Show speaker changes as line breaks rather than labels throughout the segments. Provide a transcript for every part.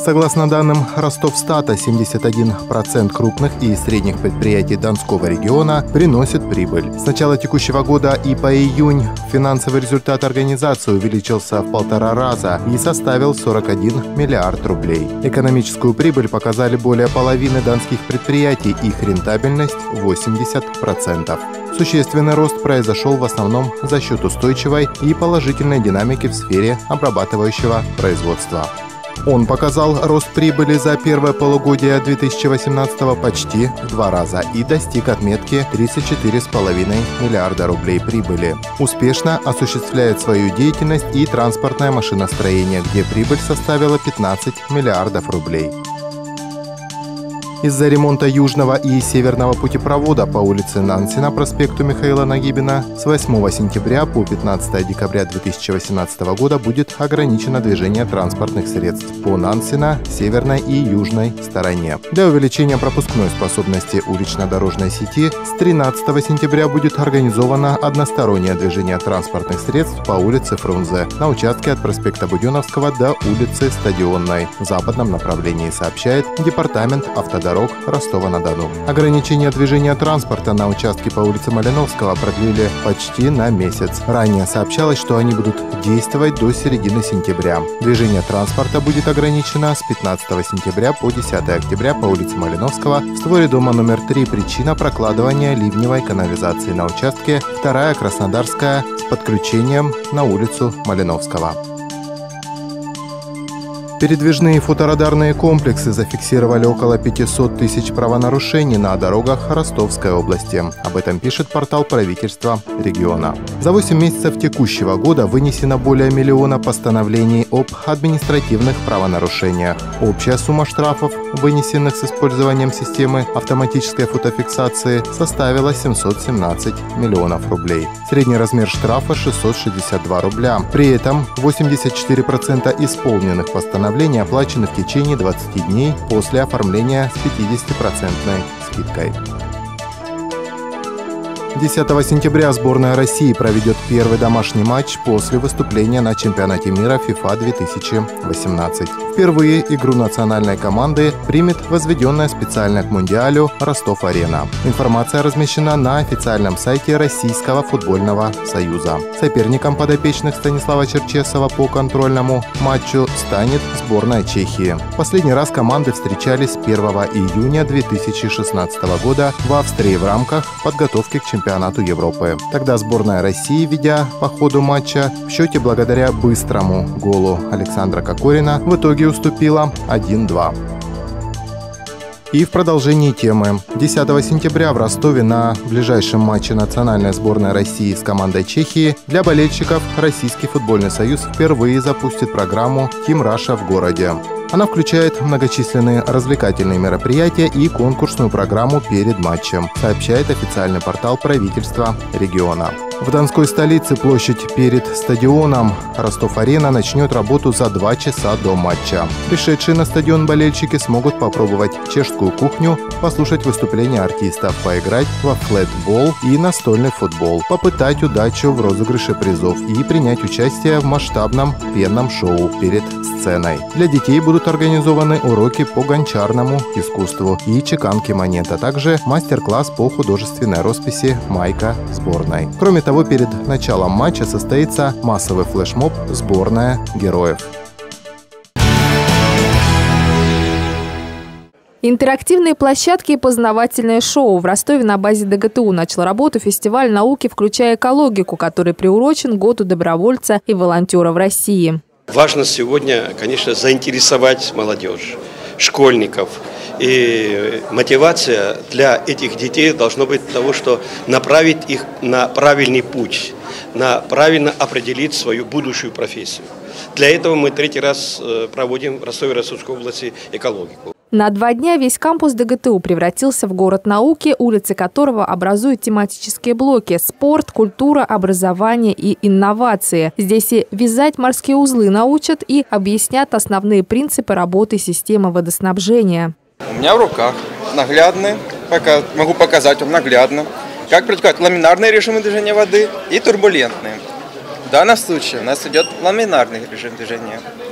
Согласно данным Ростовстата, 71% крупных и средних предприятий Донского региона приносят прибыль. С начала текущего года и по июнь финансовый результат организации увеличился в 1,5 раза и составил 41 миллиард рублей. Экономическую прибыль показали более половины донских предприятий, их рентабельность – 80%. Существенный рост произошел в основном за счет устойчивой и положительной динамики в сфере обрабатывающего производства. Он показал рост прибыли за первое полугодие 2018 почти в 2 раза и достиг отметки 34,5 миллиарда рублей прибыли. Успешно осуществляет свою деятельность и транспортное машиностроение, где прибыль составила 15 миллиардов рублей. Из-за ремонта южного и северного путепровода по улице Нансена, проспекту Михаила Нагибина, с 8 сентября по 15 декабря 2018 года будет ограничено движение транспортных средств по Нансена, северной и южной стороне. Для увеличения пропускной способности улично-дорожной сети с 13 сентября будет организовано одностороннее движение транспортных средств по улице Фрунзе на участке от проспекта Буденновского до улицы Стадионной в западном направлении, сообщает Департамент автодорог Ростова-на-Дону. Ограничение движения транспорта на участке по улице Малиновского продлили почти на месяц. Ранее сообщалось, что они будут действовать до середины сентября. Движение транспорта будет ограничено с 15 сентября по 10 октября по улице Малиновского в створе дома номер 3. Причина прокладывания ливневой канализации на участке 2-я Краснодарская с подключением на улицу Малиновского. Передвижные фоторадарные комплексы зафиксировали около 500 тысяч правонарушений на дорогах Ростовской области. Об этом пишет портал правительства региона. За 8 месяцев текущего года вынесено более 1 миллиона постановлений об административных правонарушениях. Общая сумма штрафов, вынесенных с использованием системы автоматической фотофиксации, составила 717 миллионов рублей. Средний размер штрафа – 662 рубля. При этом 84% исполненных постановлений оплачены в течение 20 дней после оформления с 50% скидкой. 10 сентября сборная России проведет первый домашний матч после выступления на чемпионате мира FIFA 2018. Впервые игру национальной команды примет возведенная специально к Мундиалю Ростов-Арена. Информация размещена на официальном сайте Российского футбольного союза. Соперником подопечных Станислава Черчесова по контрольному матчу станет сборная Чехии. Последний раз команды встречались 1 июня 2016 года в Австрии в рамках подготовки к чемпионату Европы. Тогда сборная России, ведя по ходу матча в счете благодаря быстрому голу Александра Кокорина, в итоге уступила 1-2. И в продолжении темы. 10 сентября в Ростове на ближайшем матче национальной сборной России с командой Чехии для болельщиков Российский футбольный союз впервые запустит программу «Team Russia» в городе. Она включает многочисленные развлекательные мероприятия и конкурсную программу перед матчем, сообщает официальный портал правительства региона. В Донской столице площадь перед стадионом Ростов-Арена начнет работу за 2 часа до матча. Пришедшие на стадион болельщики смогут попробовать чешскую кухню, послушать выступления артистов, поиграть во флетбол и настольный футбол, попытать удачу в розыгрыше призов и принять участие в масштабном пенном шоу перед сценой. Для детей будут организованы уроки по гончарному искусству и чеканке монет, а также мастер-класс по художественной росписи майка сборной. Кроме того, перед началом матча состоится массовый флешмоб «Сборная героев».
Интерактивные площадки и познавательное шоу. В Ростове на базе ДГТУ начал работу фестиваль науки, включая экологику, который приурочен году добровольца и волонтера в России.
Важно сегодня, конечно, заинтересовать молодежь, школьников. И мотивация для этих детей должна быть того, что направить их на правильный путь, на правильно определить свою будущую профессию. Для этого мы 3-й раз проводим в Ростове-Ростовской области экологику.
На 2 дня весь кампус ДГТУ превратился в город науки, улицы которого образуют тематические блоки – спорт, культура, образование и инновации. Здесь и вязать морские узлы научат, и объяснят основные принципы работы системы водоснабжения.
У меня в руках наглядно, могу показать вам наглядно, как протекают ламинарные режимы движения воды и турбулентные. В данном случае у нас идет ламинарный режим движения.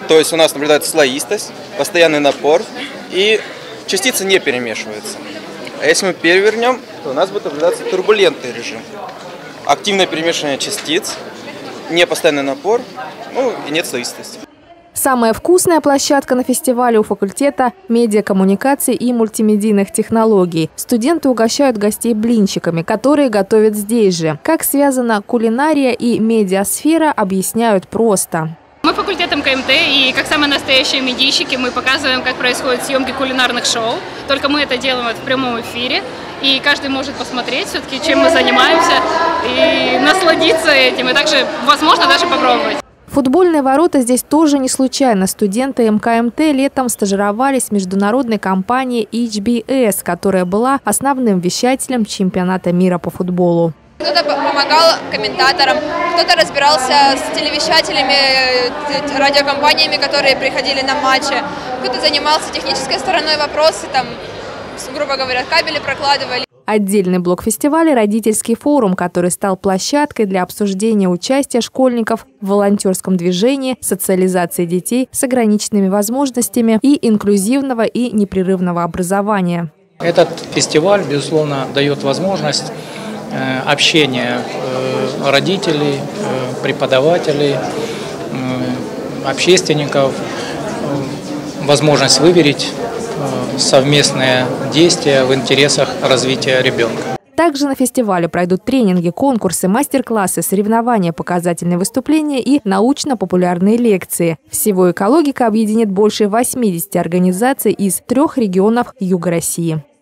То есть у нас наблюдается слоистость, постоянный напор, и частицы не перемешиваются. А если мы перевернем, то у нас будет наблюдаться турбулентный режим. Активное перемешивание частиц, непостоянный напор, и нет слоистости.
Самая вкусная площадка на фестивале у факультета медиакоммуникаций и мультимедийных технологий. Студенты угощают гостей блинчиками, которые готовят здесь же. Как связана кулинария и медиасфера, объясняют просто.
Мы факультет МКМТ, и как самые настоящие медийщики мы показываем, как происходят съемки кулинарных шоу. Только мы это делаем в прямом эфире, и каждый может посмотреть все-таки, чем мы занимаемся, и насладиться этим, и также, возможно, даже попробовать.
Футбольные ворота здесь тоже не случайно. Студенты МКМТ летом стажировались в международной компании HBS, которая была основным вещателем чемпионата мира по футболу.
Кто-то помогал комментаторам, кто-то разбирался с телевещателями, радиокомпаниями, которые приходили на матчи, кто-то занимался технической стороной вопросы, грубо говоря, кабели прокладывали.
Отдельный блок фестиваля – родительский форум, который стал площадкой для обсуждения участия школьников в волонтерском движении, социализации детей с ограниченными возможностями и инклюзивного и непрерывного образования.
Этот фестиваль, безусловно, дает возможность общения родителей, преподавателей, общественников, возможность выверить совместные действия в интересах развития ребенка.
Также на фестивале пройдут тренинги, конкурсы, мастер-классы, соревнования, показательные выступления и научно-популярные лекции. Всего «Экологика» объединит больше 80 организаций из 3 регионов Юга России.